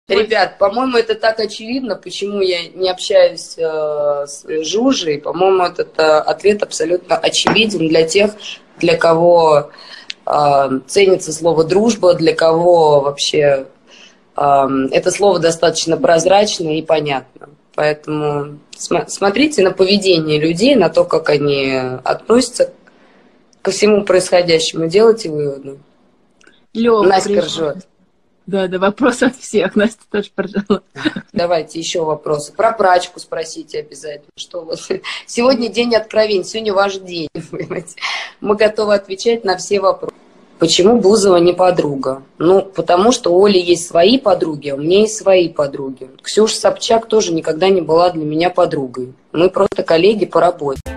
Ребят, по-моему, это так очевидно, почему я не общаюсь с Жужей. По-моему, этот ответ абсолютно очевиден для тех, для кого ценится слово «дружба», для кого вообще это слово достаточно прозрачно и понятно. Поэтому смотрите на поведение людей, на то, как они относятся ко всему происходящему, делайте выводы. Настя ржет. Да, вопрос от всех. Настя тоже поржала. Давайте еще вопросы. Про прачку спросите обязательно. Что у вас? Сегодня день откровений, сегодня ваш день. Понимаете? Мы готовы отвечать на все вопросы. Почему Бузова не подруга? Ну, потому что у Оли есть свои подруги, а у меня есть свои подруги. Ксюша Собчак тоже никогда не была для меня подругой. Мы просто коллеги по работе.